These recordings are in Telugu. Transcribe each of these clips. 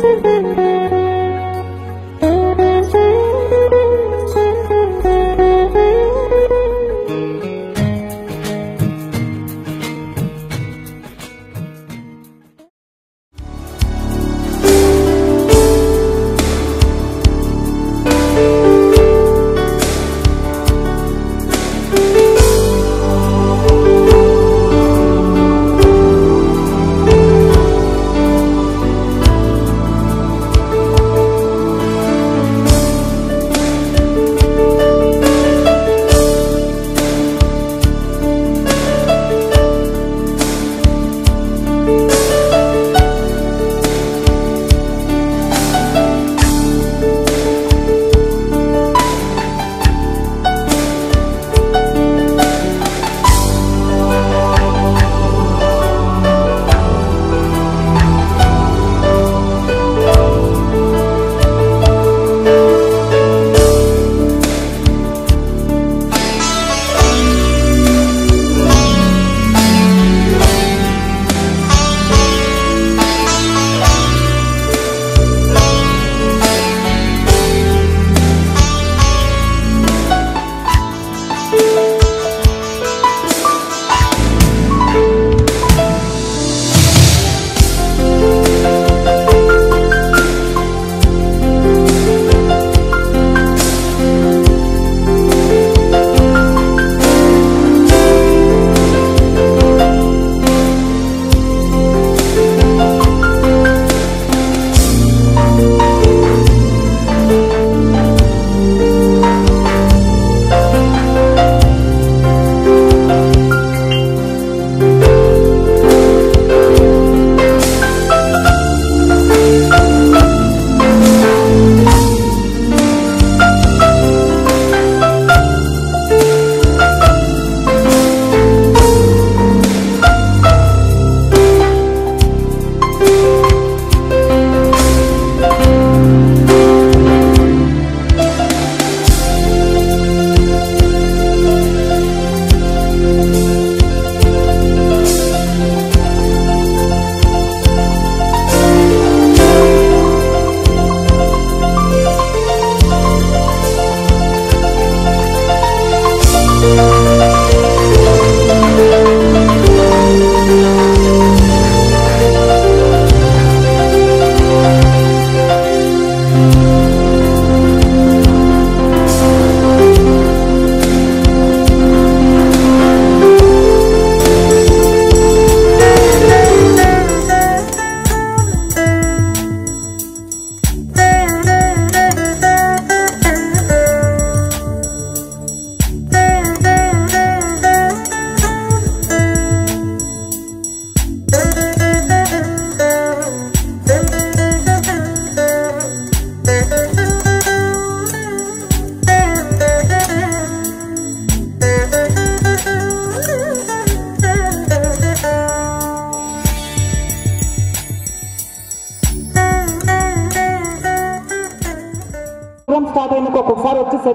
start అయినకు ఒక్కొక్కసారి వచ్చి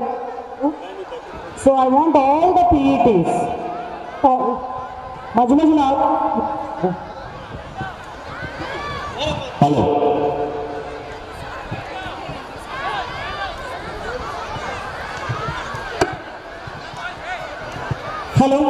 so I want all the PETs మధ్య మధ్యన hello hello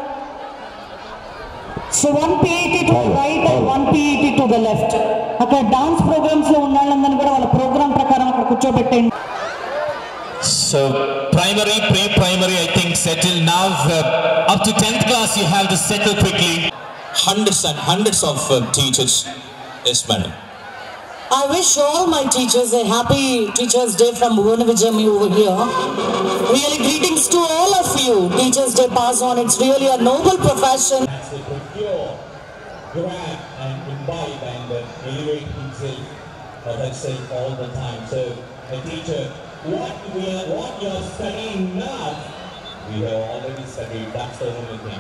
so 1 PET to the right and 1 PET to the left. అక్కడ డాన్స్ ప్రోగ్రామ్స్ లో ఉన్నాళ్ళందరినీ కూడా వాళ్ళ ప్రోగ్రామ్ ప్రకారం అక్కడ కూర్చోబెట్టండి. So primary, pre-primary, I think settle now. Up to 10th class, you have to settle quickly. Hundreds and hundreds of teachers. Yes, madam. I wish all my teachers a happy Teachers' Day from Bhuvanavijayami over here. Really greetings to all of you. Teachers' Day pass on. It's really a noble profession. To procure, grab and imbibe and elevate himself or herself all the time. So a teacher, what you are studying now, we have already studied. That's the only thing.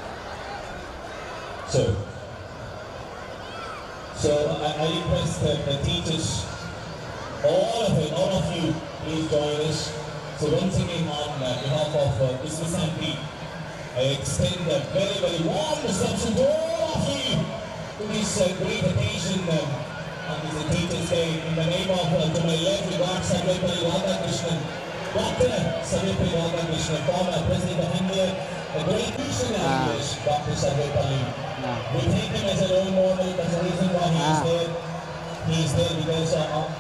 So I request the teachers, all of you, please join us. So once again on behalf of Business MP, I extend a very, very warm reception to all of you to this great occasion on this Teachers' Day in the name of to my left God Sarvepalli Radhakrishnan, Dr. Sarvepalli Radhakrishnan, former President of India, a great visionary English, Dr. Sarvepalli. We take him as a role model. That's the reason why he is there. He is there because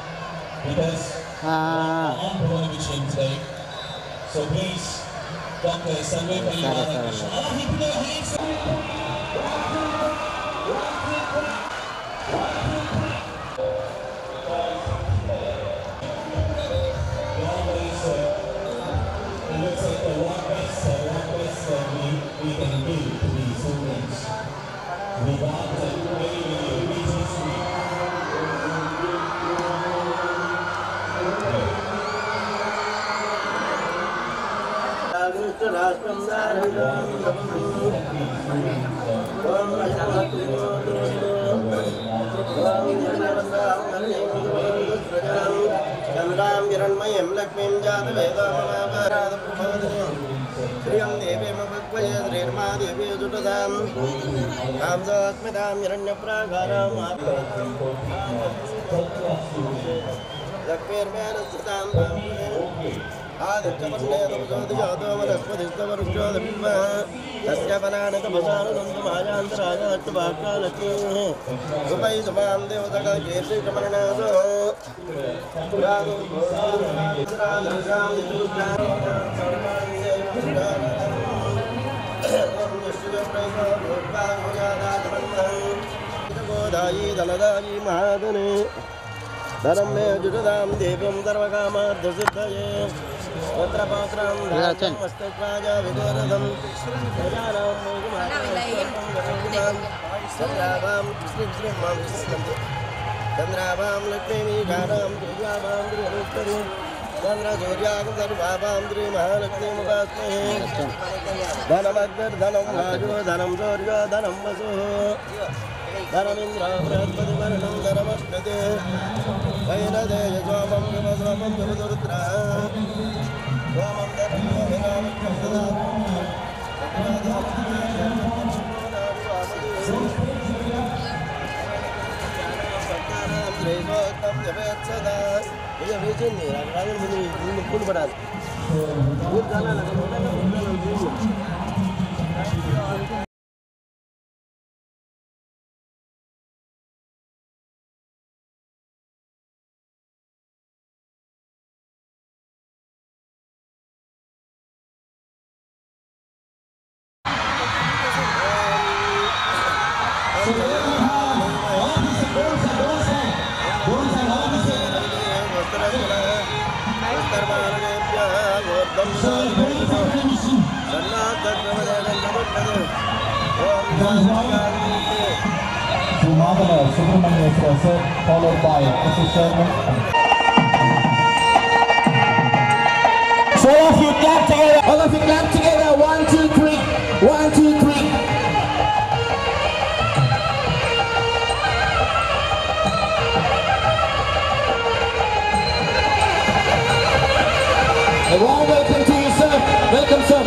on Bhuvan Vijayam today. So please, Dr. Sarvepalli Radhakrishnan. All of you put your hands up. We can give to these students without very sweet. Chandram Hiranmayam Lakshmim Jata Vedam Sriyam Devi Mabhagvaya Srirma Devi Jutadam Kamsasmitam Hiranyapragaram Lakshmir Vedasitam Adityavarne Tamsodhyado Vanaspadistavarushodhima Tasya Vanana Tapasananandamayantaraya Attavaka Lakshmi Upai Samam Devadaka Kirti Kamaranaso Radu Radhakam Godai Daladai Mahadane Dharam me Judadam Devam Dharvakamadhasiddhaye Vatrapatram Dhajam Vastakraja Vigoradam Dhajanam Mugumadam Sandravam Krishnam Chandravam Lakshmi Garam Duryavam Duryanuttari Chandra Suryagam Sarvabam Dri Mahalakshmi Mukasme Dhanamagdar Dhanam Rajo Dhanam Surya Dhanam Vasu Dharamindra Prabhati Varnam Dharamashkate Vairade Yajwamam Yavaswamam Yavadurudra Swamam Dharamya Vinam Kandada Srivottam Javet Sada Ini vision ni, rakyat ini pun berat. Pun jalan lagi, Sumagala Subramanyeswara sir, followed by Mrs. Sharma. So all of you clap together. All of you clap together. 1, 2, 3. 1, 2, 3. A warm welcome to you, sir. Welcome, sir.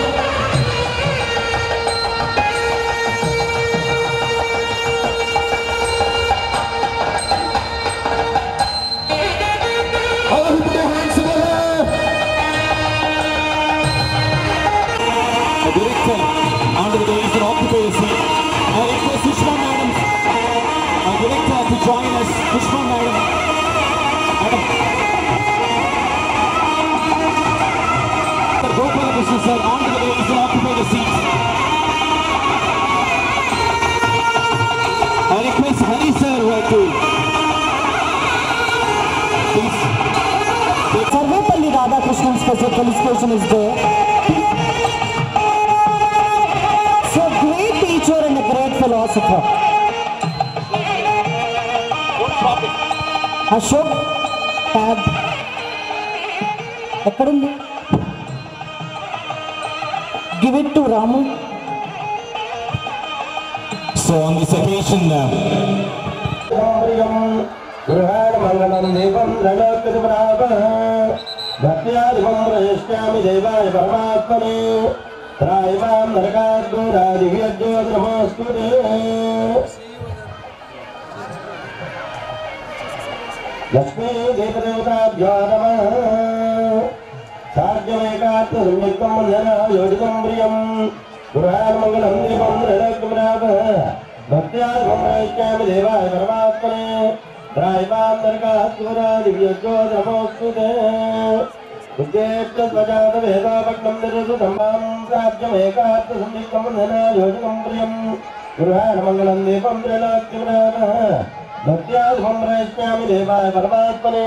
All of you put your hands together. The director under the days of occupancy. I request Sushma madam, our director, to join us. Sushma madam. Madam. Gopalakrishnan sir, on to the ladies and occupy the seats. I request Hari sir to please. Sarvepalli Radhakrishnan special felicitation is there. So great teacher and a great philosopher. Ashok tab. Ekkadundi? Give it to Ramu. So on this occasion, Lakshmi దేవదేవతాభ్యో నమః సాధ్యమేకాత్మసంయుక్తం యోజితం ప్రియం గృహాన్మంగళం దీపం నరకమరాభ భక్త్యా సమర్పయామి దేవాయ పరమాత్మనే దివ్యోజ్యోతిరమోస్తుతే ఉద్యేష్టధ్వజాతవేదాపగ్నం నిరుతం సాధ్యమేకాత్మసంయుక్తం యోజితం ప్రియం గృహాన్మంగళం దీపం త్రిలోక్యమరాభ భక్త్యా సమర్పయామి దేవాయ పరమాత్మనే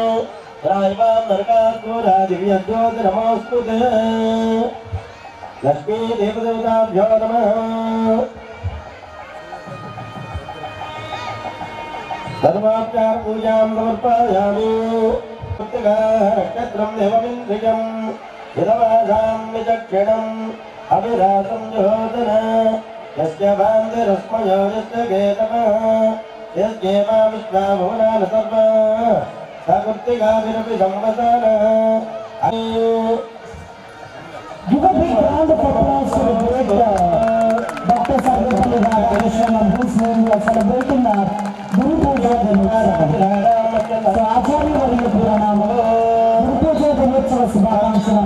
దివ్యోజ్యోతిరమోస్తుతే లక్ష్మీ దేవదేవతాభ్యో నమః సర్వాచార పూజాం సమర్పయామి నక్షత్రం దేవమింద్రియం యదవాసాం విచక్షణం అభిరాసం జ్యోతిన యస్య భాంతిరస్మయో యస్య కేతవః యస్యేమా విశ్వాభువనాని సర్వా సకృత్తికాభిరపి సంవసనః Give a big round of applause to the great Dr. Sarvepalli Radhakrishnan, whose name we are celebrating our Guru Puja Dinotsava. So, Acharya Varya Pranama, Guru Puja Dinotsava Shubhakankshalu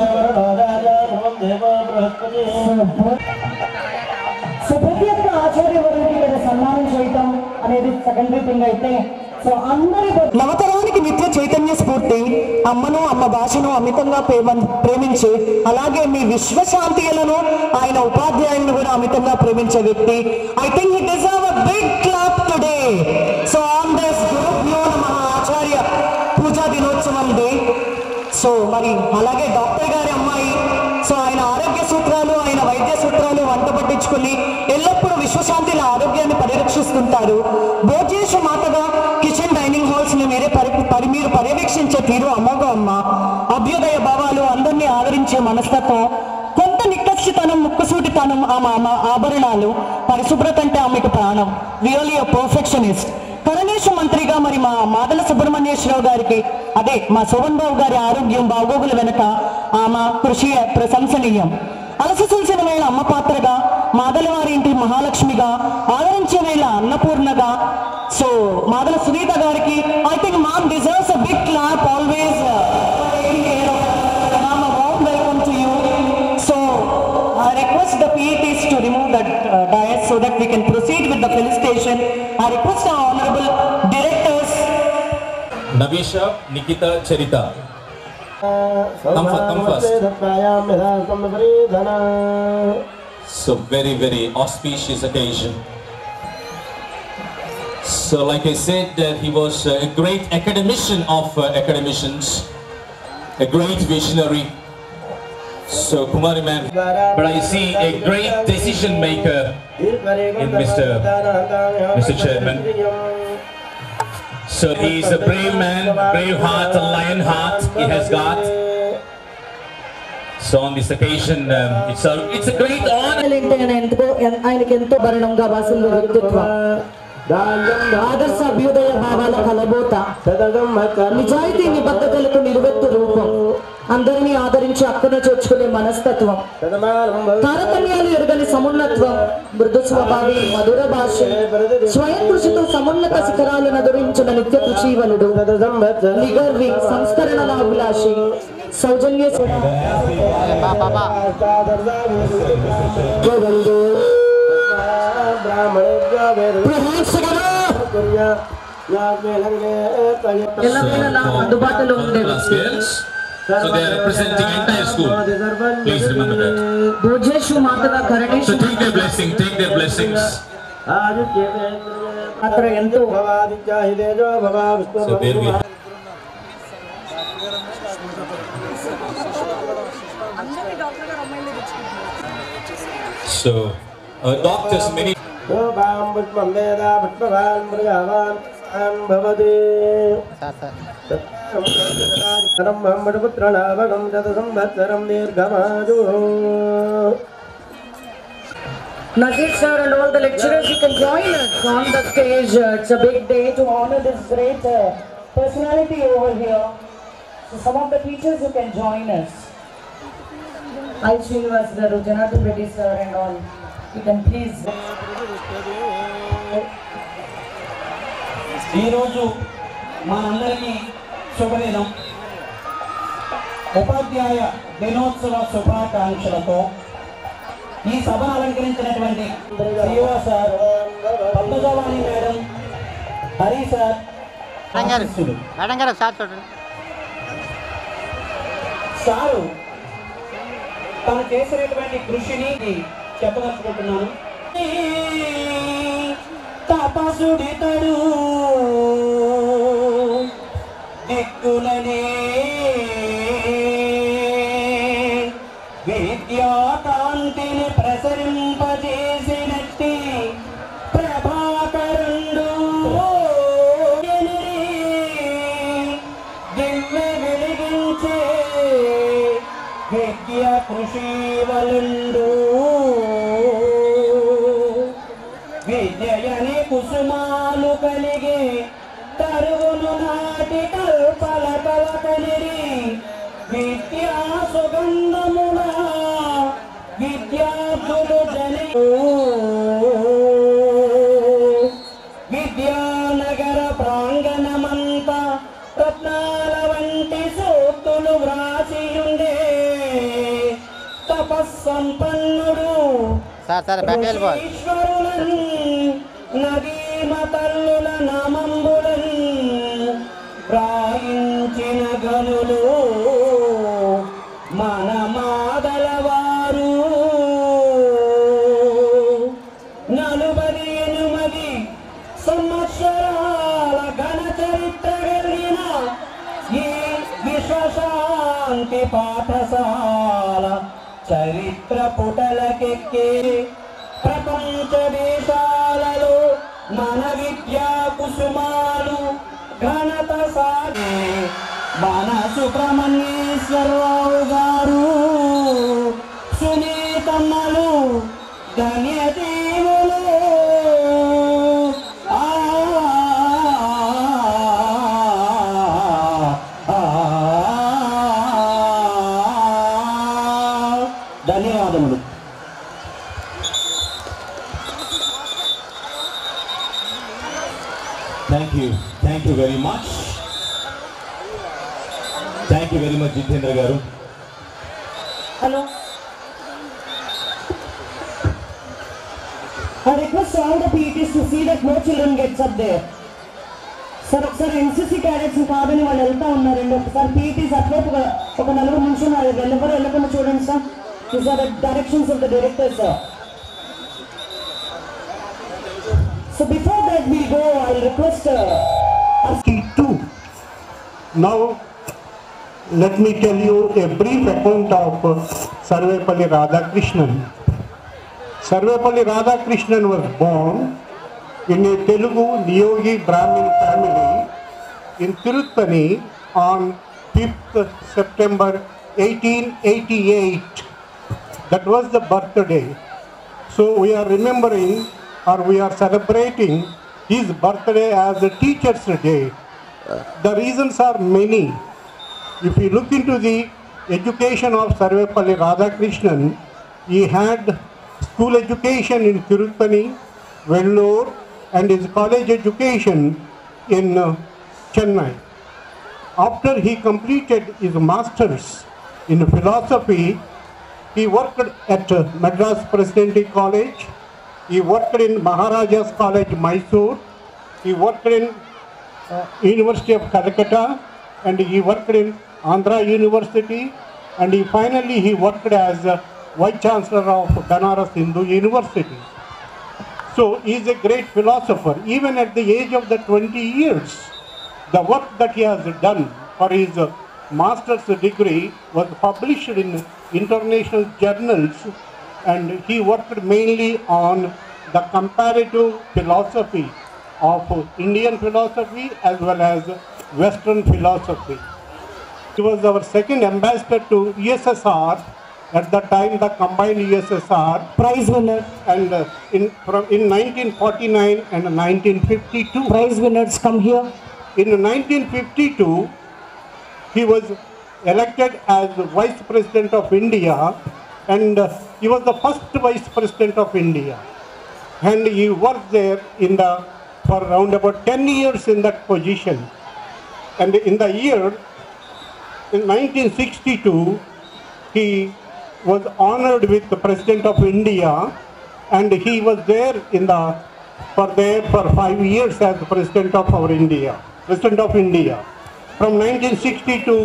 అందరికీ. సో ప్రతి ఒక్క ఆచార్య వర్యుడికి లేదా సన్మానం చేయటం అనేది సెకండరీ థింగ్ అయితే సో అందరి నవతరానికి నిత్య చైతన్య స్ఫూర్తి అమ్మను అమ్మ భాషను అమితంగా ప్రేమించి అలాగే మీ విశ్వశాంతిలను ఆయన ఉపాధ్యాయులను కూడా అమితంగా ప్రేమించే వ్యక్తి. I think he deserve a big clap today. So on this గురుభ్యో నమః ఆచార్య పూజా దినోత్సవం డే. సో మరి అలాగే డాక్టర్ గారి అమ్మాయి సో ఆయన ఆరోగ్య సూత్రాలు ఆయన వైద్య సూత్రాలు వంట పట్టించుకుని ఎల్లప్పుడూ విశ్వశాంతిల ఆరోగ్యాన్ని పరిరక్షిస్తుంటారు. భోజేష మాతగా కిచెన్ డైనింగ్ హాల్స్ ని మీరు పర్యవేక్షించే తీరు అమ్మగా అమ్మ. అభ్యుదయ భావాలు అందరినీ ఆదరించే మనస్తత్వం కొంత నిక్కచ్చితనం ముక్కుసూటితనం ఆమె ఆభరణాలు పరిశుభ్రత అంటే ఆమెకు ప్రాణం. Really a perfectionist. కరణేశ మంత్రిగా మరి మా మాదల సుబ్రహ్మణ్యేశ్వరరావు గారికి అదే మా శోభన్ బాబు గారి ఆరోగ్యం బాగోగుల వెనుక ఆమె కృషి ప్రశంసనీయం. అలసి చూసిన వేళ అమ్మ పాత్రగా మాదల వారి ఇంటి మహాలక్ష్మిగా ఆదరించే వేళ అన్నపూర్ణగా సో మాదల సునీత గారికి I think ma'am deserves a big clap always. Welcome to you. So I request the PETs to remove that dais so that we can proceed with the felicitation. I request our honorable directors. Navisha, Nikita, Charita. Come first. So very, very auspicious occasion. So like I said, he was a great academician of academicians, a great visionary. So Kumari man, but I see a great decision maker in Mr. Chairman. So he is a brave man, brave heart, a lion heart he has got. So on this occasion, it's a great honor. ఆయనకి ఎంతో భరణంగా వాసుల వ్యక్తిత్వం ఆదర్శ అభ్యుదయ భావాల కలబోత నిజాయితీ నిబద్ధతలకు నిలువెత్తు రూపం అందరినీ ఆదరించి అక్కన చేర్చుకునే మనస్తత్వం తారతమ్యాలు ఎరుగని సమున్నత్వం మృదు స్వభావి మధుర భాష స్వయం కృషితో సమున్నత శిఖరాలను అదురించిన నిత్య కృషీవలుడు నిగర్వి సంస్కరణాభిలాషి సౌజన్య అందుబాటులో ఉండేవి. So they are representing entire school. Please remember that. భోజేషు మాతగా కరణేషు. So take their blessing, take their blessings. అక్కడ ఎంతో So there we have. So doctors many. Nazir sir and all the lecturers, you can join us on the stage. It's a big day to honor this great personality over here. So some of the teachers, you can join us. I Srinivas garu, Janardhan Reddy sir and all. You can please. ఈరోజు మనందరికీ శుభదినం. ఉపాధ్యాయ దినోత్సవ శుభాకాంక్షలతో ఈ సభను అలంకరించినటువంటి Shiva sir, Padmajavani madam, Hari sir, sir తను చేసినటువంటి కృషిని చెప్పదలుచుకుంటున్నాను. తపసుడితడు దిక్కులనే విద్యాకాంతిని ప్రసరింపజేసినట్టి ప్రభాకరుండు దివ్య వెలిగించే విద్య కృషి వలుండు విద్యయని కుసుమాలు కలిగి తరువును నాటి కల్పల కలకలిరి విద్యా సుగంధమున విద్యార్థులు జని విద్యానగర ప్రాంగణమంత రత్నాల వంటి సూక్తులు వ్రాసియుండే తపస్సంపన్నుడు ఈశ్వరులన్ నదీమ తల్లుల నామంబులన్ రాయించిన గనులు మన మాదలవారు 48 సంవత్సరాల ఘన చరిత్ర కలిగిన ఈ విశ్వశాంతి పాఠశాల చరిత్ర పుటలకెక్కే ప్రపంచ దేశాలలో మన విద్యా కుసుమాలు ఘనత సాగే మన సుబ్రహ్మణ్యేశ్వరరావు గారు, సునీతమ్మలు ధన్యదేవులు. ధన్యవాదములు. Thank you very much. Thank you very much, Jitendra Garu. Hello. I request all the PTs to see that no children gets up there. Sir, NCC cadets కాదని వాళ్ళు వెళ్తా ఉన్నారండి. ఒకసారి PTs అట్లైపు ఒక 4 నిమిషం ఎవరు వెళ్ళకుండా చూడండి sir. These are the directions of the director, sir. So before that we go, I'll request T2. Now let me tell you a brief account of Sarvepalli Radhakrishnan. Sarvepalli Radhakrishnan was born in a Telugu Niyogi Brahmin family in Tirupati on 5th September 1888. That was the birthday. So we are remembering, or we are celebrating his birthday as the Teacher's Day. The reasons are many. If you look into the education of Sarvepalli Radhakrishnan, he had school education in Tirupati, Vellore, and his college education in Chennai. After he completed his masters in philosophy, he worked at Madras Presidential College. He worked in Maharaja's College, Mysore. He worked in University of Calcutta, and he worked in Andhra University, and he worked as Vice Chancellor of Banaras Hindu University. So he is a great philosopher. Even at the age of the 20 years, the work that he has done for his master's degree was published in international journals, and he worked mainly on the comparative philosophy of Indian philosophy as well as Western philosophy. He was our second ambassador to USSR, at the time the combined USSR, prize winner, and in 1949 and 1952. Prize winners come here. In 1952, he was elected as Vice President of India, and he was the first Vice President of India. And he worked there for around about 10 years in that position. And in the year, in 1962, he was honored with the President of India, and he was there for 5 years as the President of India. From 1960 to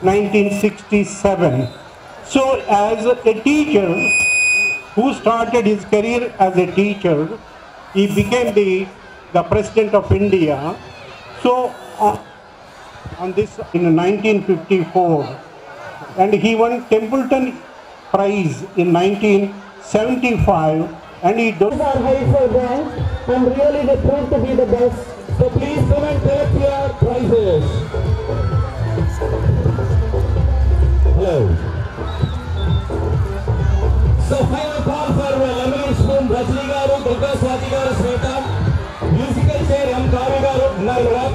1967. So as a teacher who started his career as a teacher, he became the President of India. So on this in 1954, and he won Templeton Prize in 1975, and he Are high for them, and really they proved to be the best. So please come and collect your prizes. Hello. So final call for Lemon Spoon, Rajni Garu, Durga Swati Garu, Sweta, musical chair M. Kavi Garu, Narvara,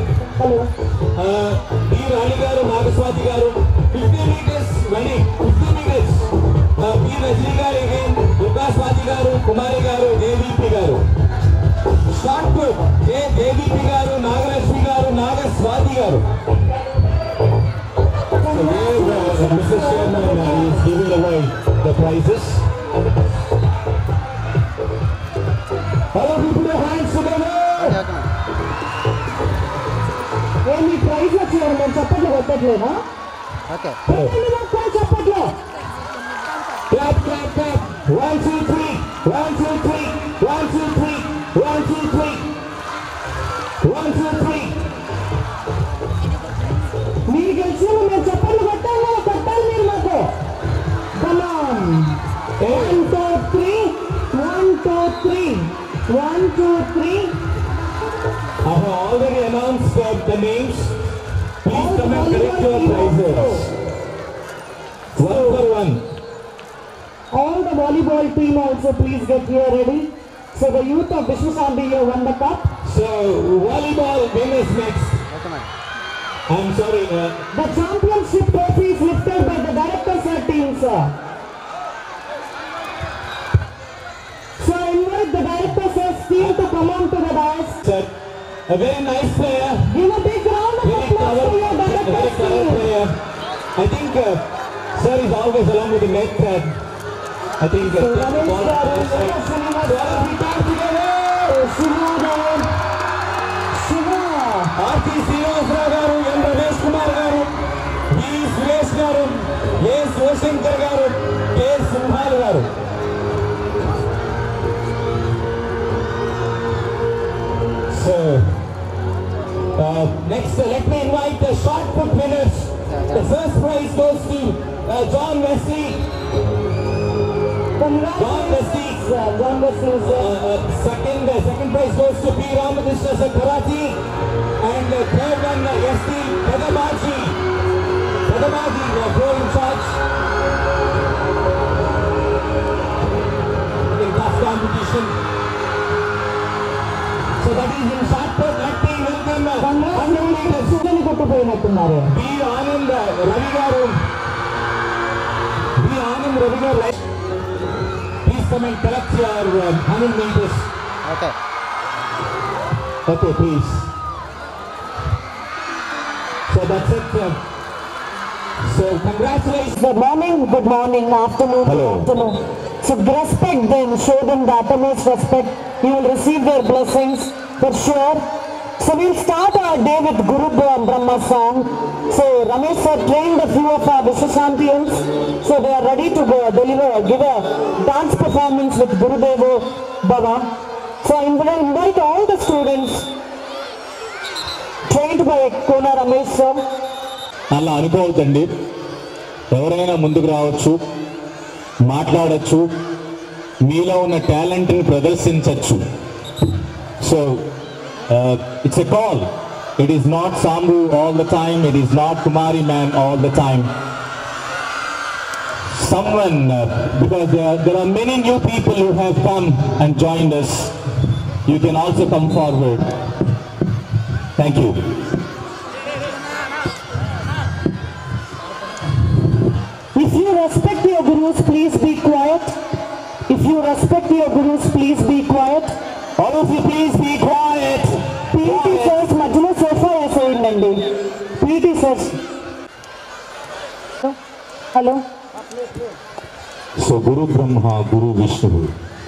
D. Rani Garu, Nagaswati Garu, 50 meters running, 50 meters. B. Rajni Garu again, Durga Swati Garu, Kumari Garu, JVP Garu. Short put, JVP Garu, Nagarashmi Garu, Nagaswati Garu. So there Mr. Chairman is giving away the prizes. Hello, people, your hands together. Any prize వచ్చారు నేను చెప్పట్లు కొట్టట్లేనా ఓకే చెప్పట్లు Clap, clap, clap. 1, 2, 3. 1, 2, 3. 1, 2, 3. 1, 2, 3. 1, 2, 3. మీరు గెలిచిన మేము చెప్పట్లు కొట్టాలి మీరు మాకు come on 1 2 3 1 2 3 1 2 3 I have already announced the names. Please come and collect your prizes. 1 for 1. All the volleyball team also please get here ready. So the youth of Vishwasanti here won the cup. So volleyball winners next. I'm sorry. The championship trophy is lifted by the directors and team, sir. So I invite the directors and team to come on to the dais. Sir, a very nice player. Give a big round of applause to your Very directors clever team. player. I think sir is always along with the net. I think So Ramesh garu, Srinivas garu, we come together. Shiva garu, Shiva. R.T. Srinivasrao garu, M. Ramesh Kumar garu, V. Suresh garu, A. Sivashankar garu, K. Sinhal garu. So next, let me invite the shot put winners. The first prize goes to John Wesley. Congratulations, John Wesley, sir. Second prize goes to P. Ramakrishna Sakarati, and third one S.D. Pedamaji, pro in charge. In tough competition. So that is in short put. Let me welcome 100 meters. Sujani కొట్టుపోయినట్టున్నారు. B. Anand Ravi garu. Please come and collect your 100 meters. Okay Okay, please. So that's it. So congratulations. Good morning, afternoon, Hello. afternoon. So respect them, show them the utmost respect. You will receive their blessings for sure. So we'll start our day with Guru Brahma song. So Ramesh sir trained a few of our Vishwasantians. So they are ready to give a dance performance with Guru Devo Baba. So I invite all the students trained by Kona Ramesh sir. అలా అనుకోవద్దండి. ఎవరైనా ముందుకు రావచ్చు, మాట్లాడచ్చు, మీలో ఉన్న టాలెంట్ని ప్రదర్శించవచ్చు. So it's a call. It is not Samru all the time. It is not Kumari man all the time. Someone, because there are many new people who have come and joined us. You can also come forward. Thank you. If you respect your gurus, please be quiet. If you respect your gurus, please be quiet. All of you, please be quiet. PE teachers మధ్యలో సోఫా వేసేయండి. PT sir. Hello. So Guru Brahma, Guru Vishnu.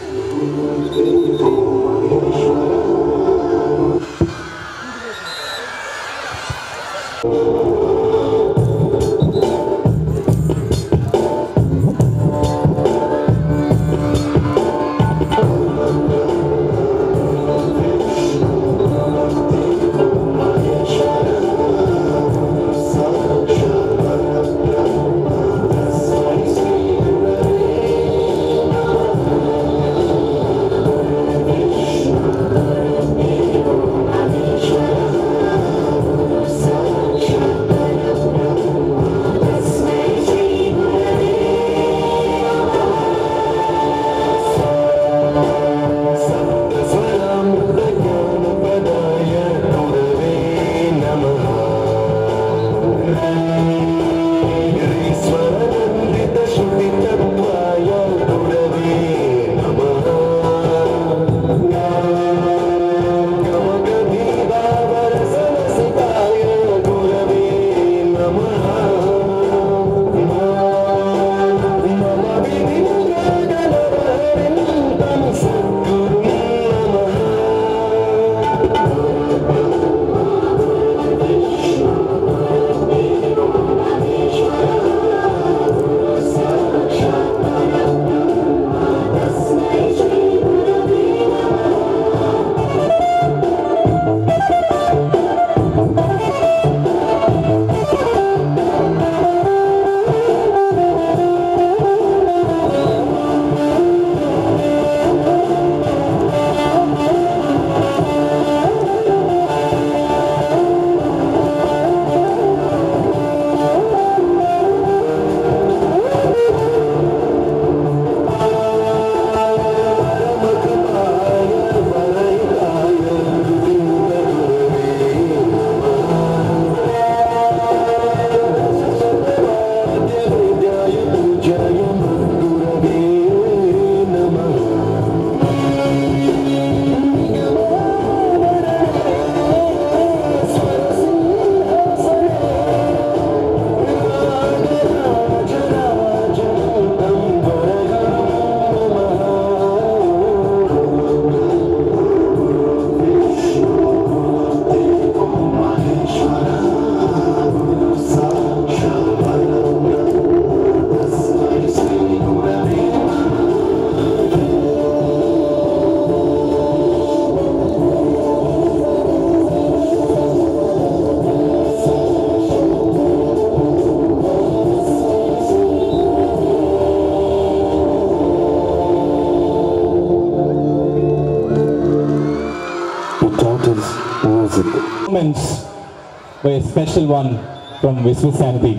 Performance by a special one from Viswasanti.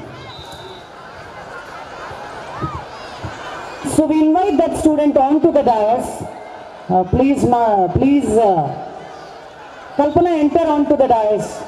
So we invite that student on to the dais. Please, Kalpana, enter onto the dais.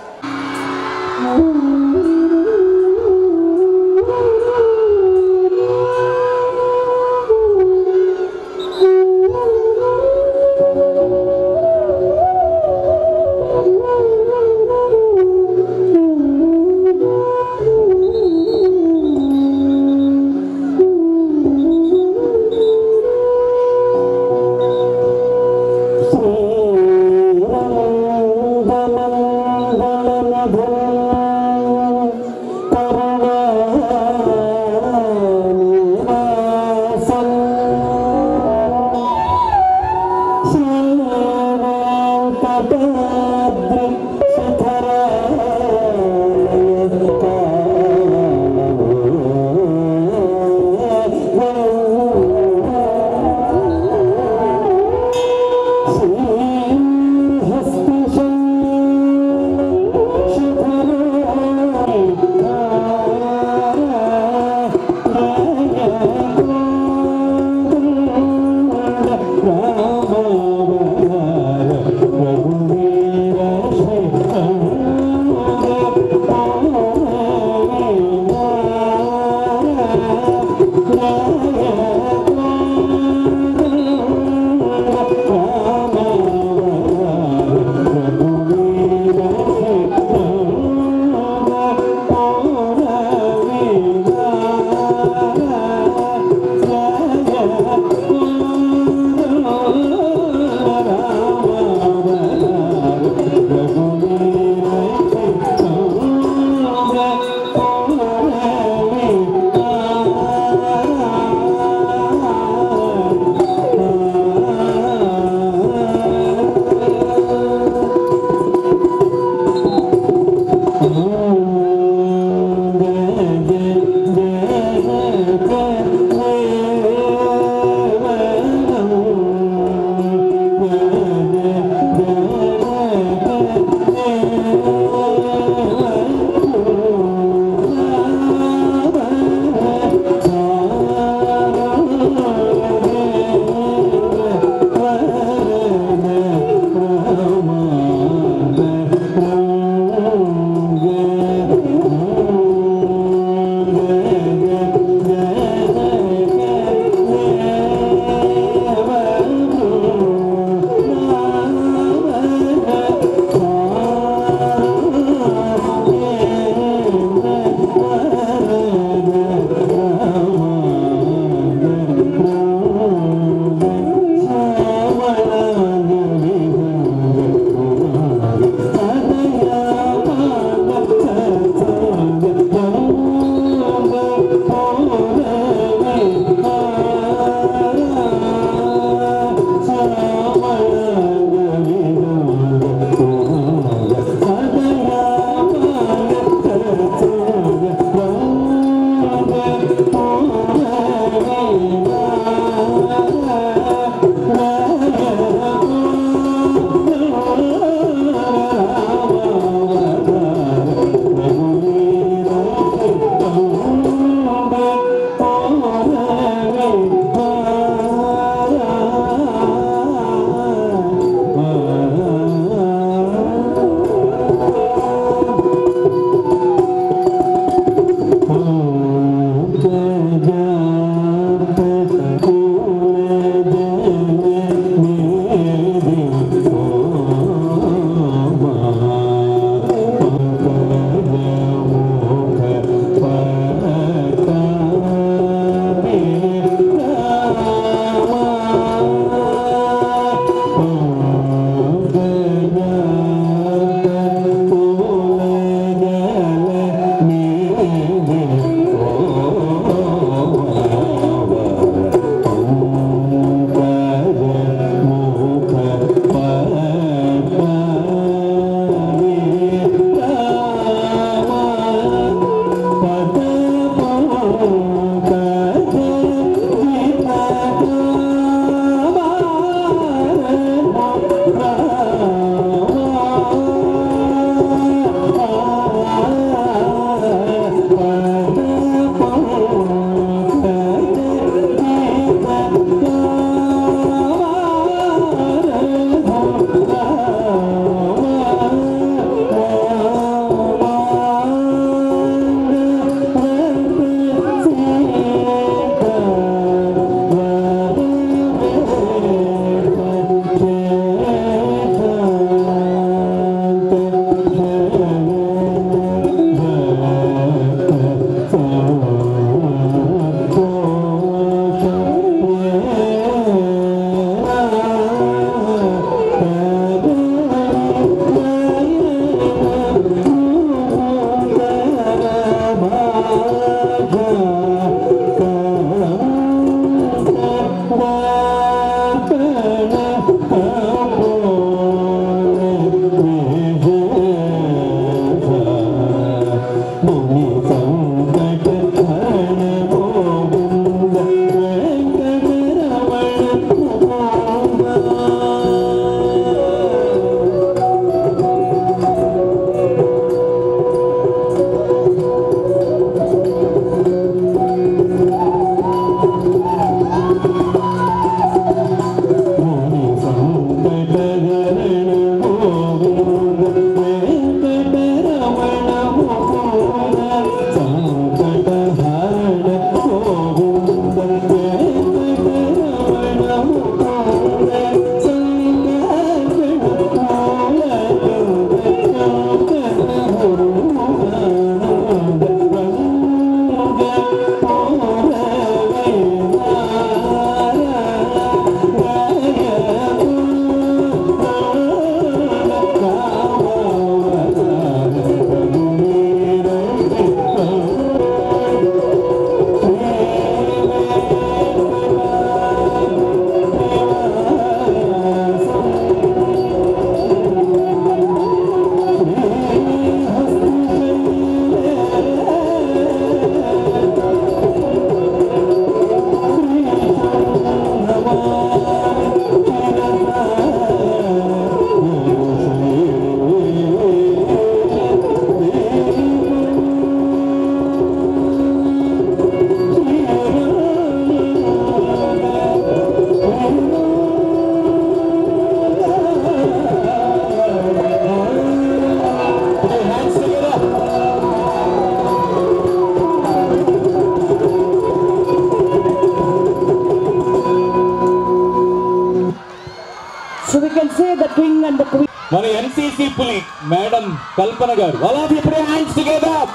మన ఎన్సీసీ పులి మేడం కల్పన గారు అలాగే ఇప్పుడే హ్యాండ్స్ టుగెదర్.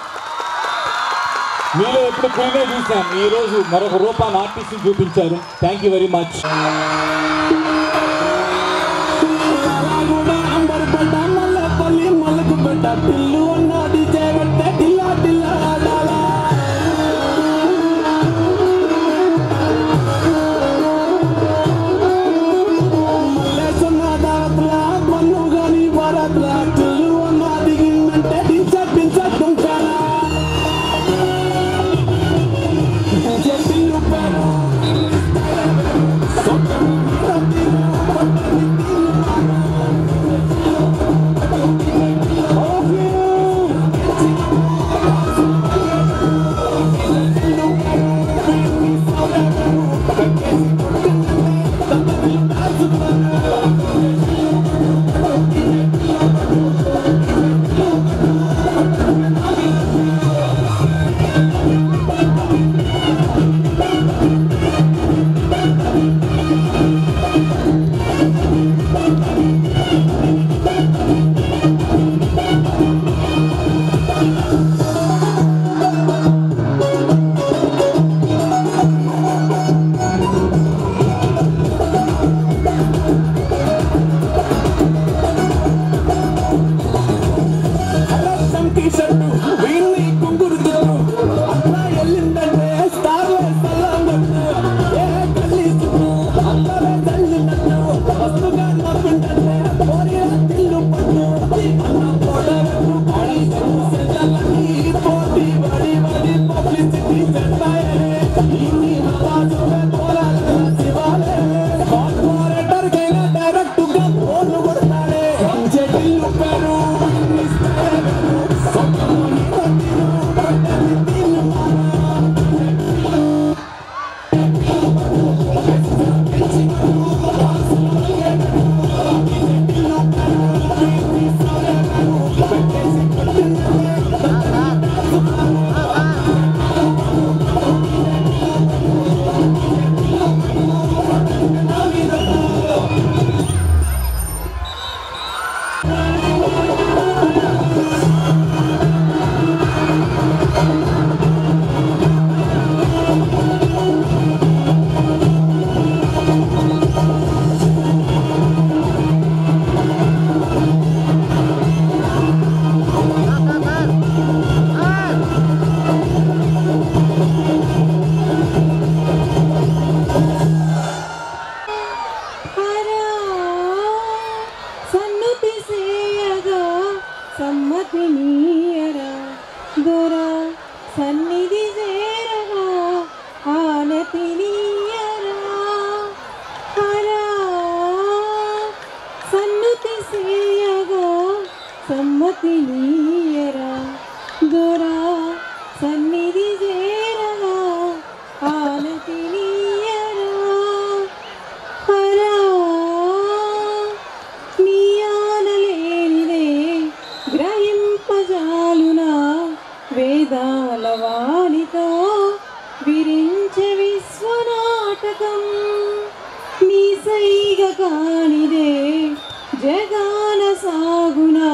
మీలో ఎప్పుడు పులినే చూసాం, ఈ రోజు మరొక రూపాన్ని ఆర్టిస్ట్ చూపించారు. Thank you very much. సన్నిధి చేరగా ఆనతినీయరా హరా సన్నుతి సేయగా సమ్మతినీయరా దొరా సన్నిధి చేరగా ఆనతినీయరా హరా నీ ఆనలేనిదే గ్రహింపజాలునా వేదాల వాణితో విరించే విశ్వనాటకం నీ సైగ కానిదే జగాన సాగునా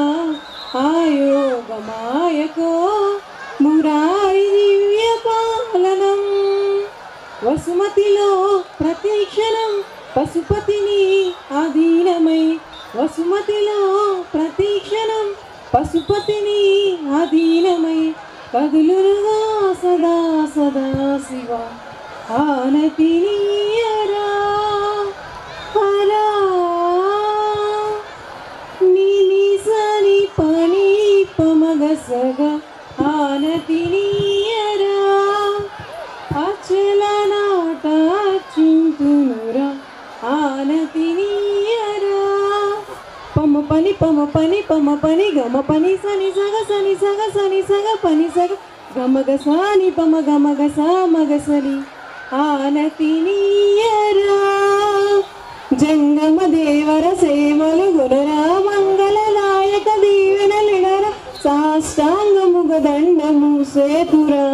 ఆయోగమాయకో మురారి దివ్య పాలనం వసుమతిలో ప్రతిక్షణం పశుపతిని అధీనమై వసుమతిలో ప్రతిక్షణం పశుపతిని అధీనమై కదులుగా సదా సదా శివ ఆనతినీయరా హరా నీ సని పని పమగసగ ఆనతినీయరా అచల నాట చింతునురా ఆనతినీయరా పమ పని గమ పని సని సగ పని సగ గమగ సాని పమ గమగ సా మగసలి ఆనతినీయరా జంగమ దేవర సేవలు గుణరా మంగళదాయక దీవెనలిడర సాష్టాంగముగ దండము సేతురా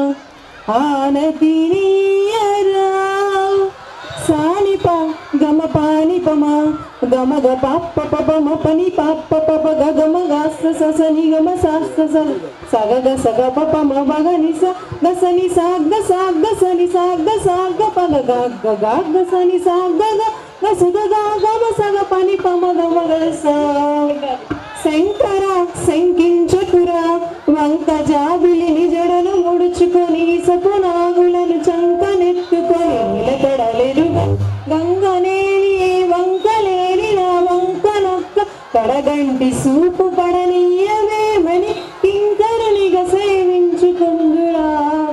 ఆనతినీయరా సానిప గమ పాని పమ గమగ పాప పమ పని పాప పప గమ గాస్త సని గమ శాస్త సగ సగ పమ వగని సని సాగ సని సాగ పగ గాగ సని సాగ గసగ గమ సగ పని పమ గమ గస శంకర శంకించకురా వంక జాబిలిని జడను ముడుచుకొని సపునాగులను చంకనెత్తుకొని నిలకడలేదు గంగనేని వంకలేని నా వంకనొక్క కడగంటి సూపు పడనీయవేమని కింకరునిగా సేవించుకుందురా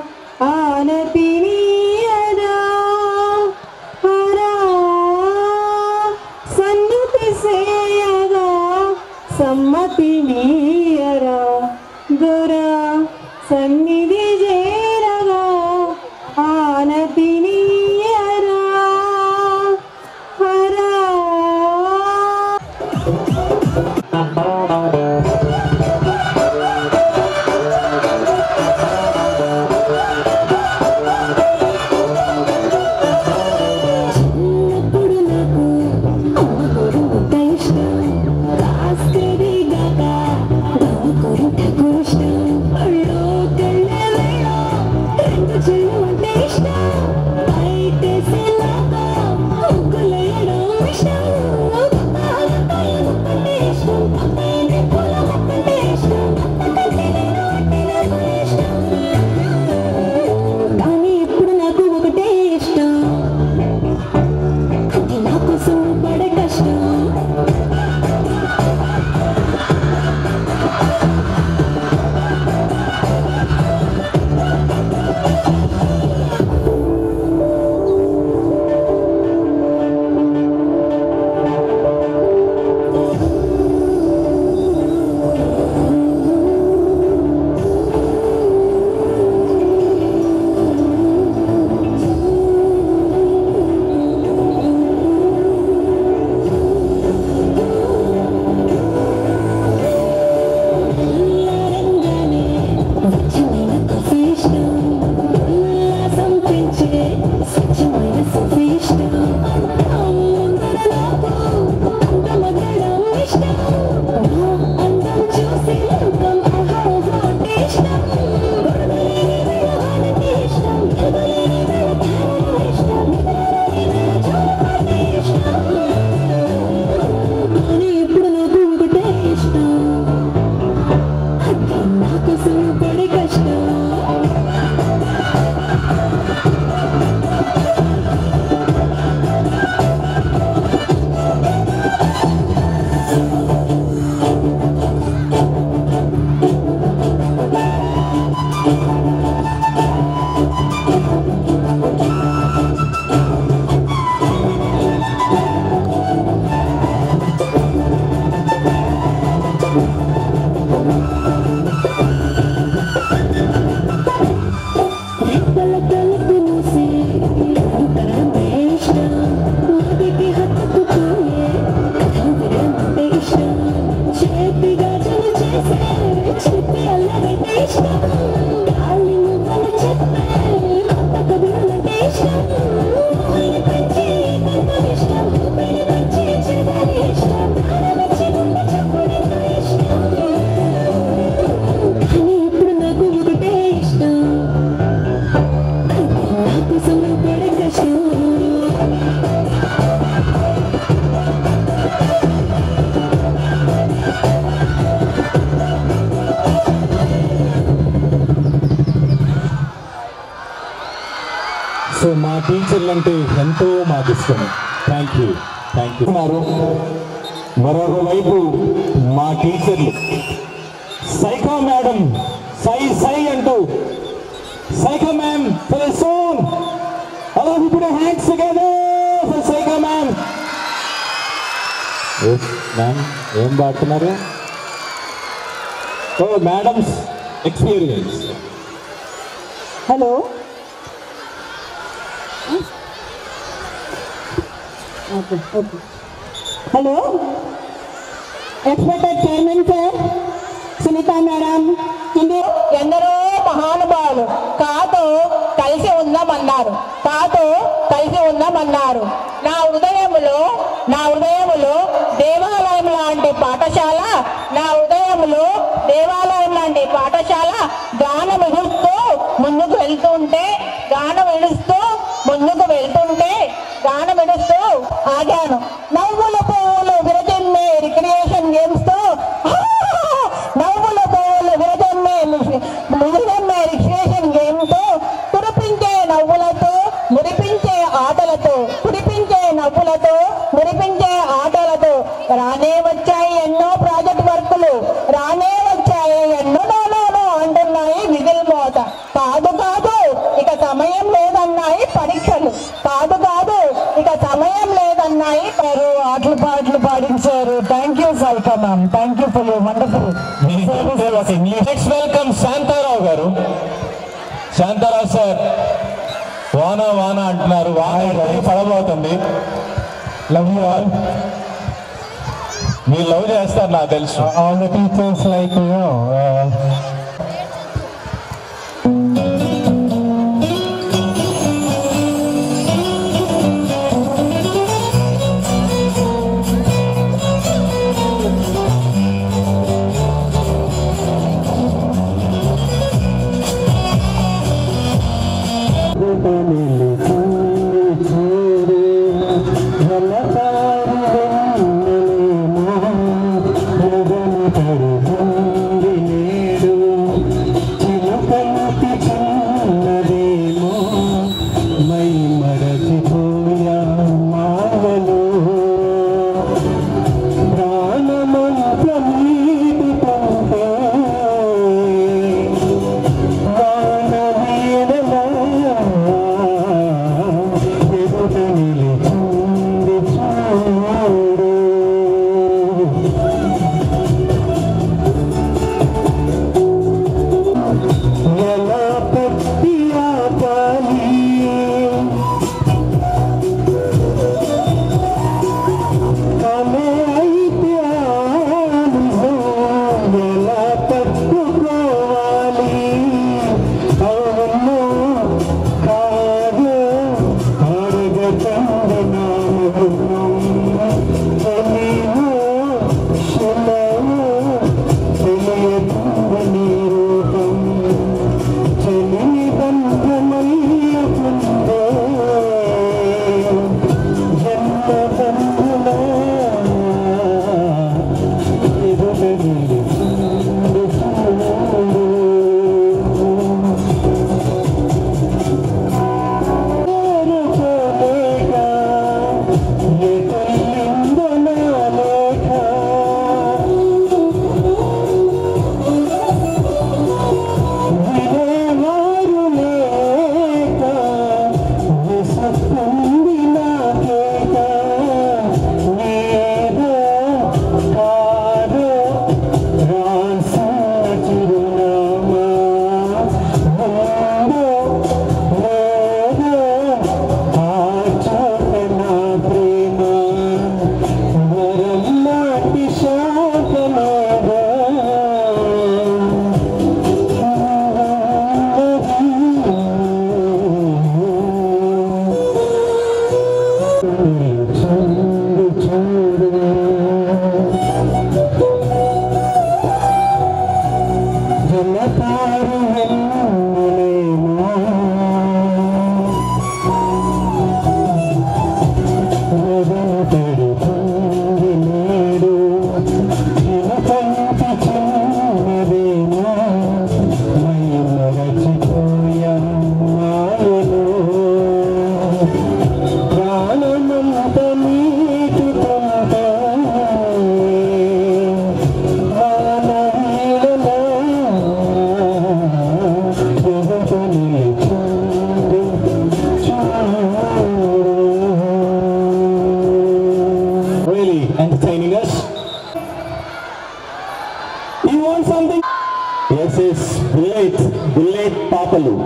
ఆనతినీయరా హరా సన్నుతి సేయగా సమ్మతినీయరా దొరా సన్నిధి చేరగా ఆనతినీయరా హరా చిన్నప్పుడు నాకు అమ్మకొరుట ఇష్టం రాస్కరి గాక గమ్మకొరుట ఇష్టం అళ్ళో కళ్ళ సో మా టీచర్లు అంటే ఎంతో మాకు ఇష్టం. థ్యాంక్ యూ మరొక వైపు మా టీచర్లు సైకా మేడం సై అంటూ సైకా మ్యామ్ ఫర్ సూన్ అలా ఇప్పుడు hands together for Saika ma'am. Ma'am ఏం పాడుతున్నారు? ఓ madam's experience. Hello hello expected chairman sir Sunitha madam. ఎందరో మహానుభావులు కాతో కలిసి ఉందామన్నారు, నా హృదయములో దేవాలయం లాంటి పాఠశాల, గానం ఇడుస్తూ ముందుకు వెళ్తుంటే ఆగాను. నవ్వుల పువ్వులు విరజమ్మే రిక్రియేషన్ గేమ్స్ తో రిక్రియేషన్ గేమ్ తో కురిపించే నవ్వులతో మురిపించే ఆటలతో రానే వచ్చాయి ఎన్నో ప్రాజెక్ట్ వర్కులు, అంటున్నాయి విజిల్ మోత. కాదు ఇక సమయం లేదన్నాయి పరీక్షలు, ఆటలు పాటలు పాడించారు. Thank you Saika ma'am, thank you for wonderful. Next welcome Shantarao garu. Shantarao sir వాన అంటున్నారు, పడబోతుంది. Love you all. మీరు లవ్ చేస్తారు నాకు తెలుసు. ఆల్ ద టీచర్స్ లైక్ నిలిచింది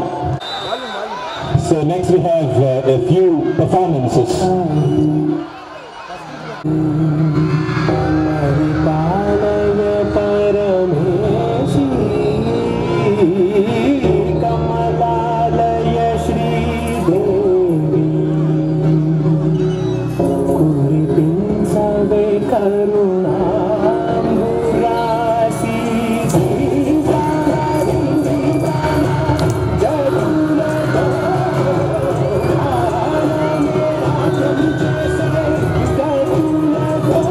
So next we have a few performances. Oh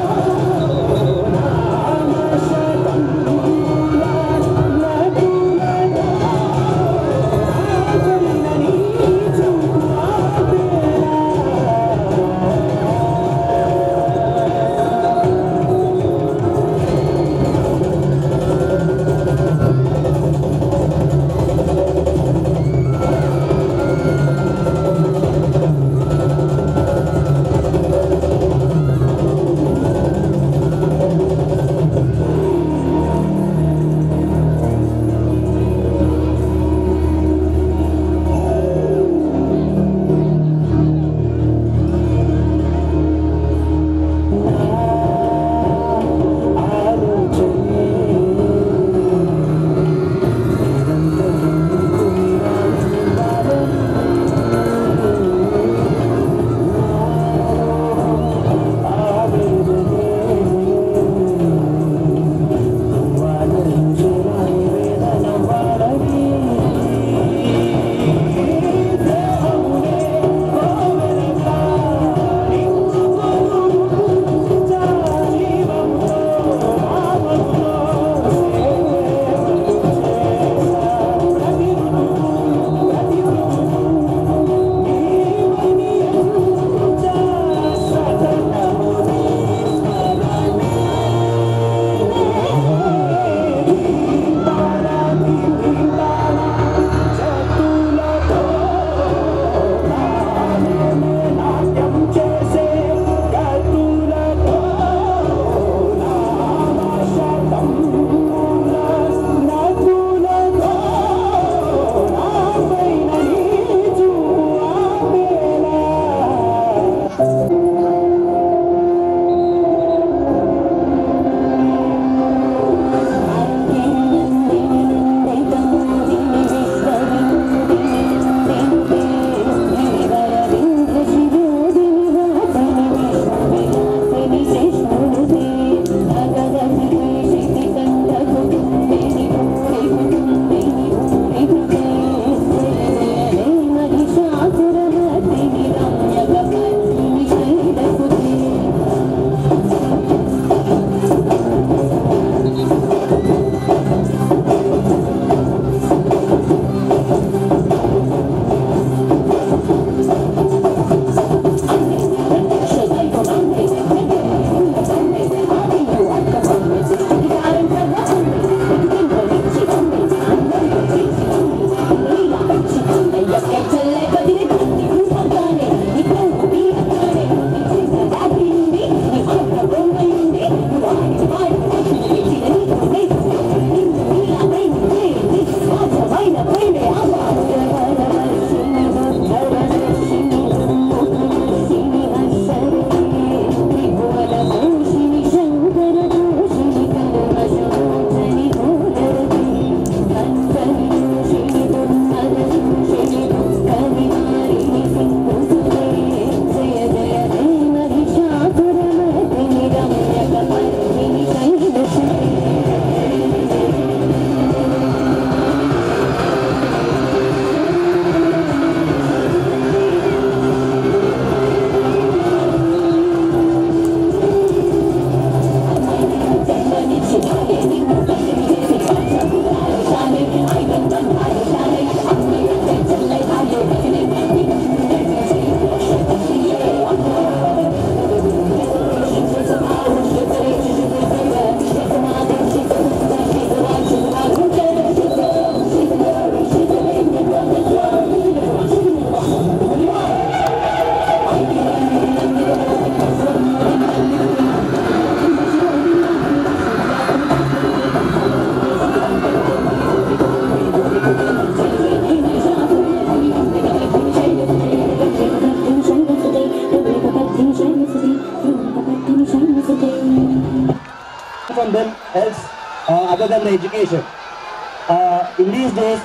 other than the education. In these days,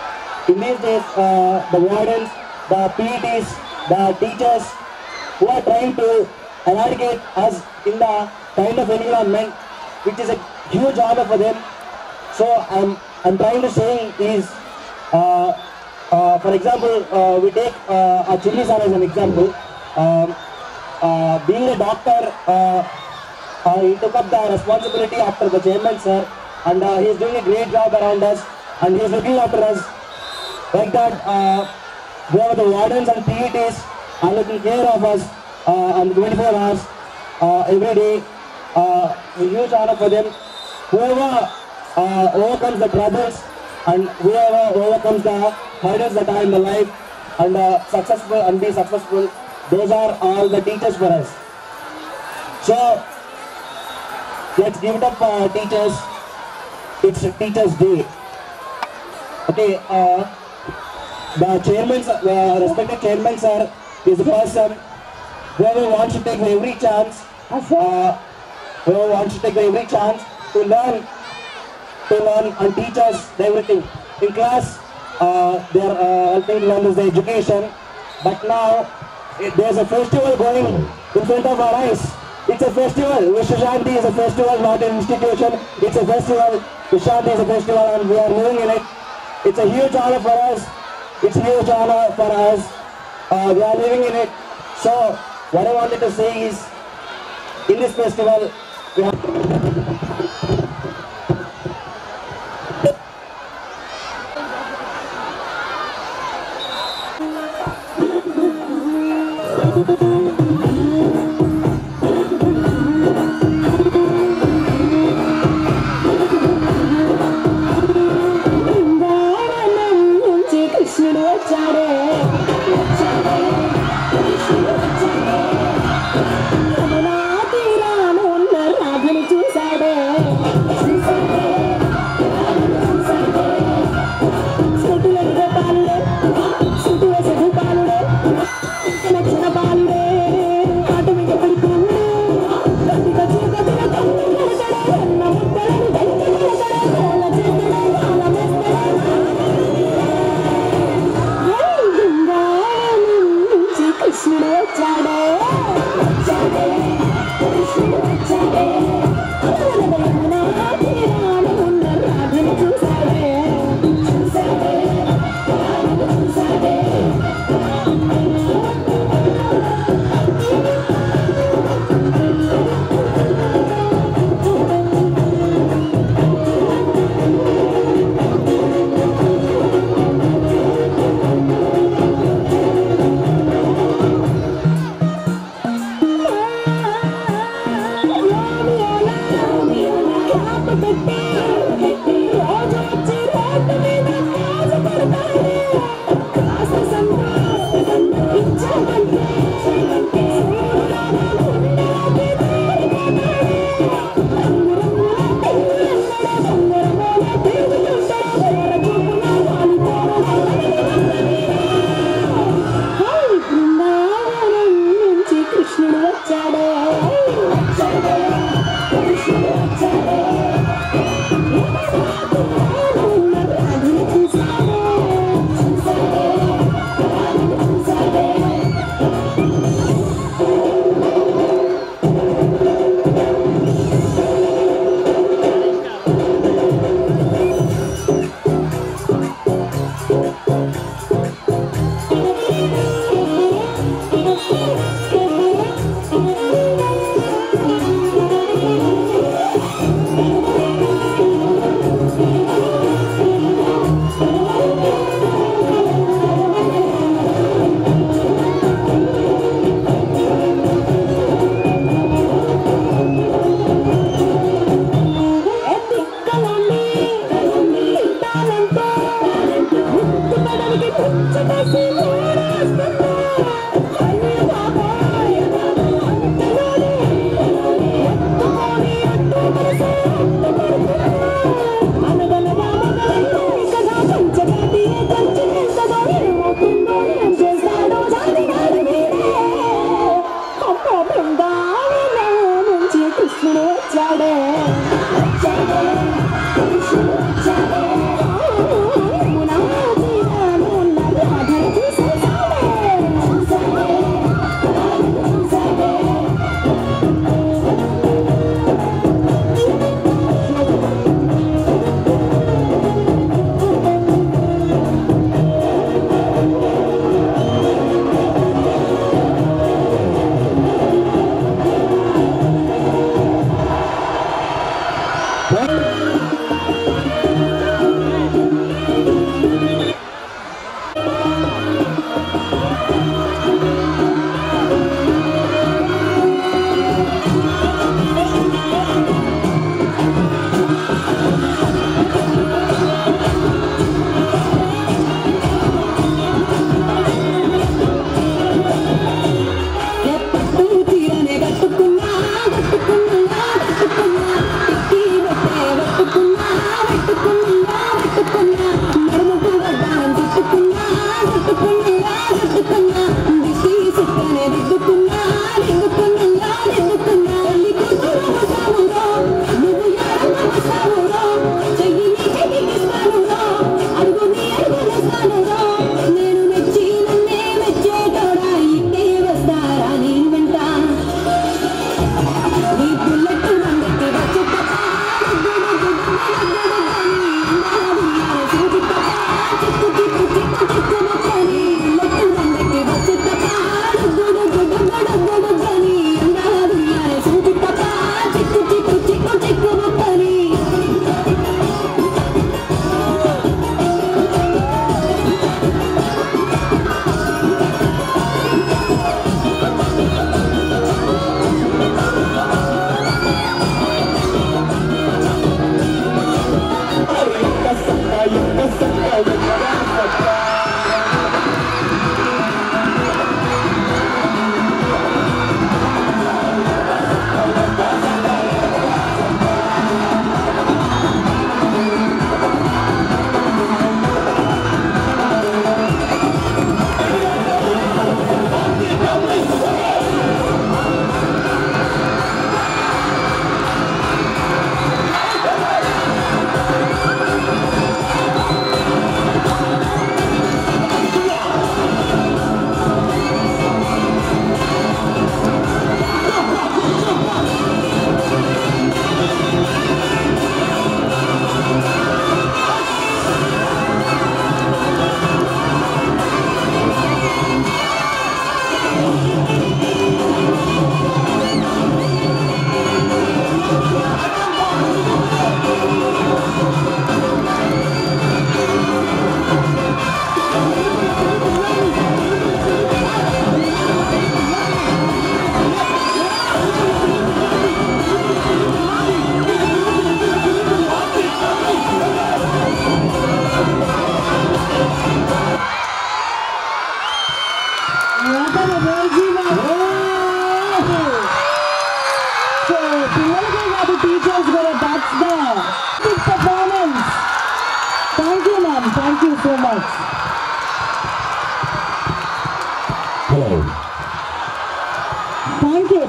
the wardens, the PETs, the teachers who are trying to eradicate us in the kind of environment which is a huge honor for them. So I'm trying to say is, for example, we take a Chilli sir as an example. Being a doctor, he took up the responsibility after the chairman sir, and he is doing a great job around us, and he is looking after us. Like that, whoever the wardens and PETs are looking care of us on 24 hours every day. A huge honor for them. Whoever overcomes the troubles and whoever overcomes the hurdles that are in the life and be successful, those are all the teachers for us. So let's give it up for teachers. It's Teachers' Day. Okay, the chairman, respected chairman sir, is the person whoever wants to take every chance, to learn and teach us everything. In class, they are helping to learn the education, but now there's a festival going in front of our eyes. It's a festival. Vishwashanti is a festival, not an institution. It's a festival. Vishwashanti is a festival, and we are living in it. It's a huge honor for us. It's a huge honor for us. We are living in it. So, what I wanted to say is, in this festival, we have Brindavanam నుంచి కృష్ణుడు వచ్చాడే much. Hello. Thank you.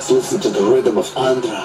Let's listen to the rhythm of Andhra.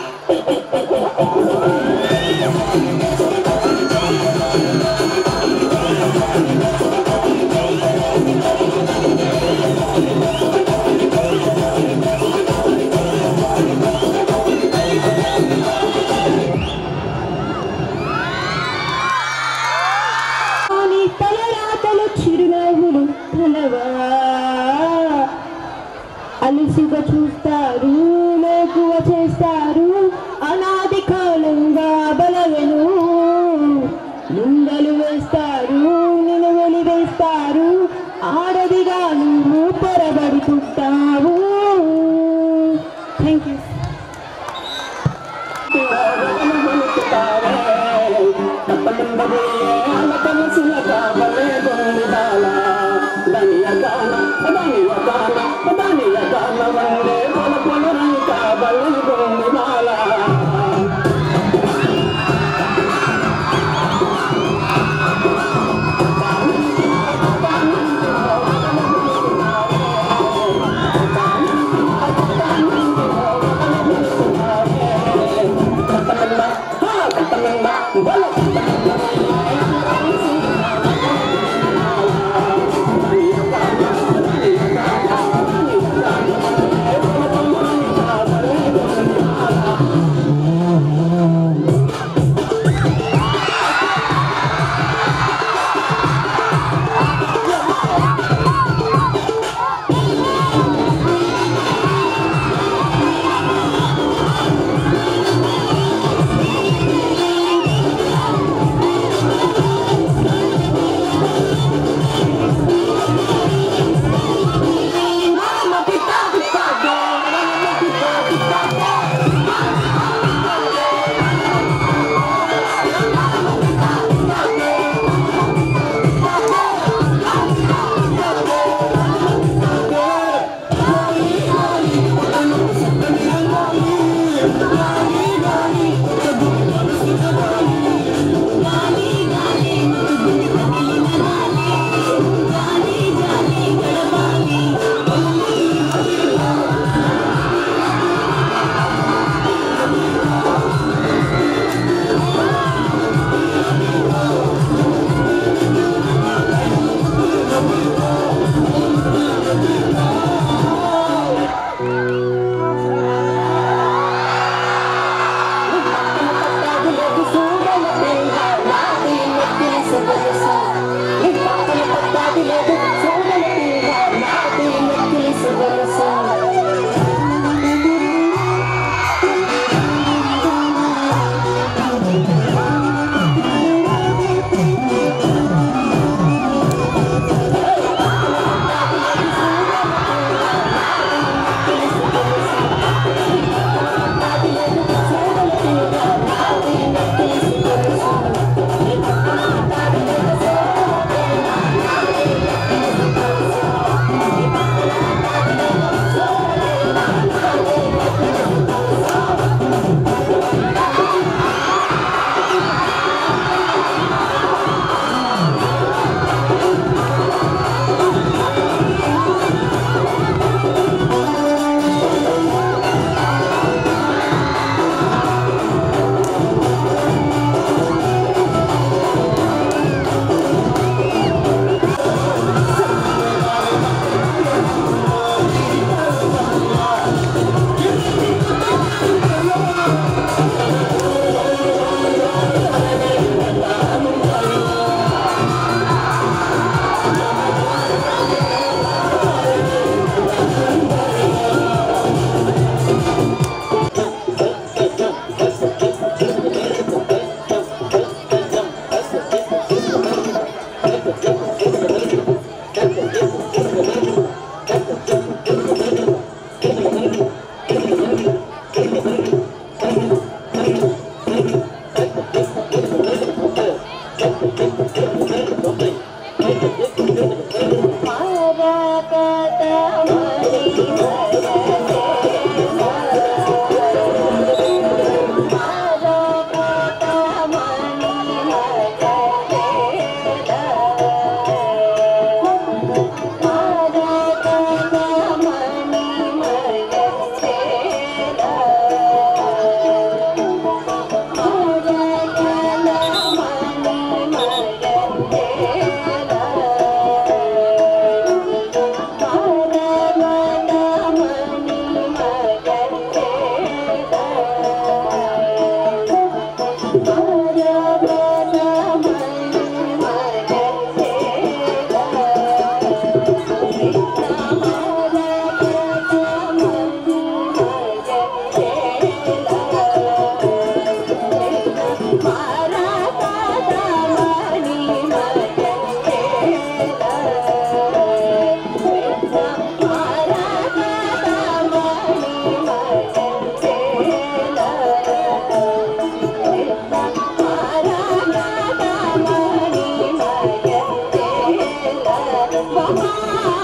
అలసిగా చూస్తారు, లోకువ చేస్తారు, అనాది కాలంగా బలవెను నిందలు వేస్తారు, నిన్ను వెలివేస్తారు, ఆడదిగా నువ్వు పొరబడి పుట్టావు. Thank you.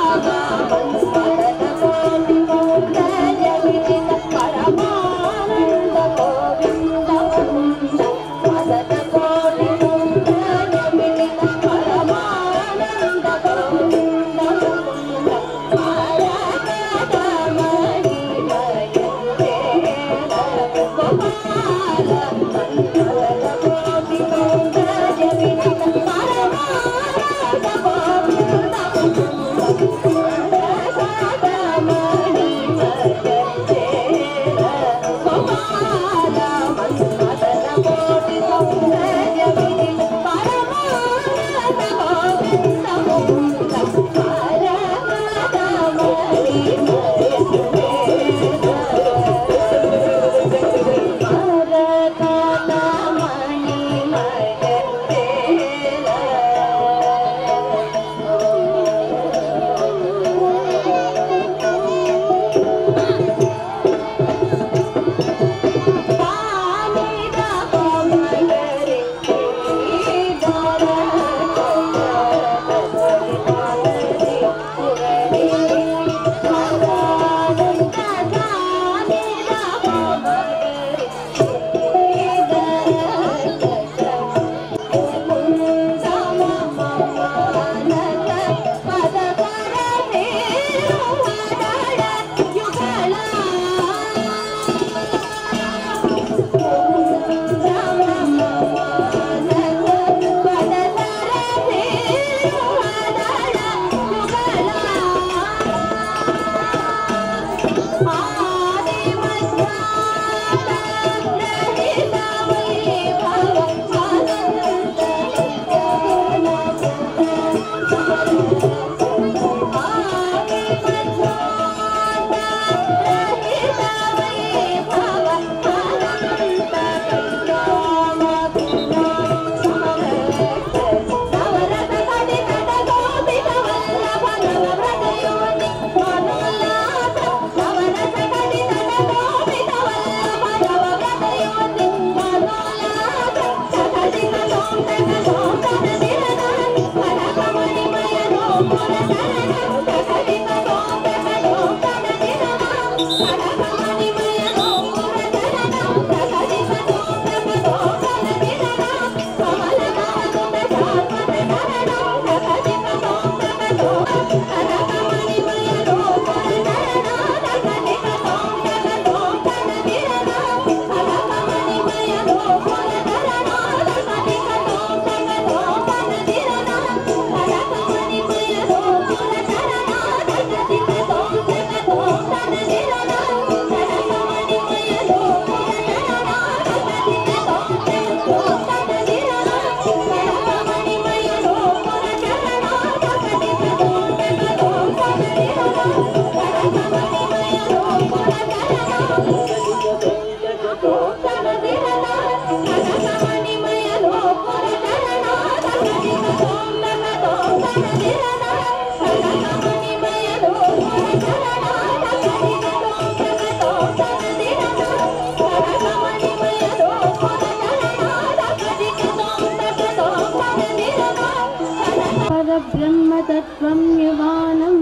ब्रह्मतत्त्वं युवानं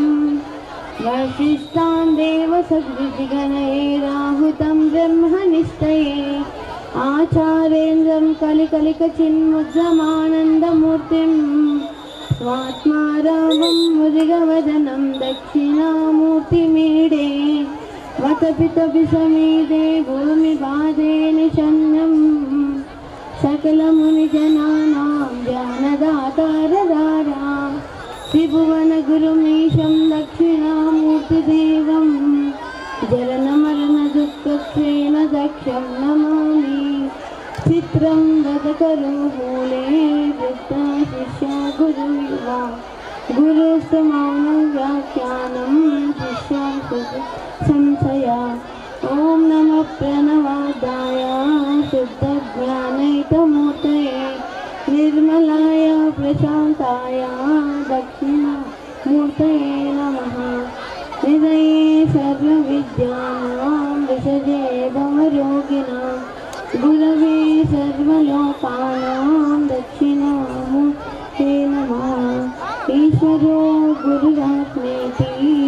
वसिष्ठान् देवसद्विधिगणैराहुतं ब्रह्मनिष्ठये आचार्येन्द्रं कलिकलिकचिन्मुद्रमानन्दमूर्तिं स्वात्मा रामं मुदिगवदनं दक्षिणामूर्तिमीडे वतपितभिसमीदे भूमिबाधे निशन्यं सकलमुनिजनानां ज्ञानदातारदारा त्रिभुवनगुरुमीशं दक्षिणामूर्तिदेवं जलनमरणदुःखक्षेण दक्षं नमामि चित्रं वदकरुमूले वृत्ता शिष्या गुरुयुवा गुरुस्तमौनं व्याख्यानं शिष्या संशया ॐ नमः प्रणवादाय शुद्धज्ञानैकमूर्तये निर्मलाय प्रशान्ताय दक्षिणामूर्तये नमः हृदये सर्वविद्यानां विषजे भवरोगिणां गुरवे सर्वलोकानां दक्षिणामूर्तये नमः ईश्वरो गुरुदास ने दी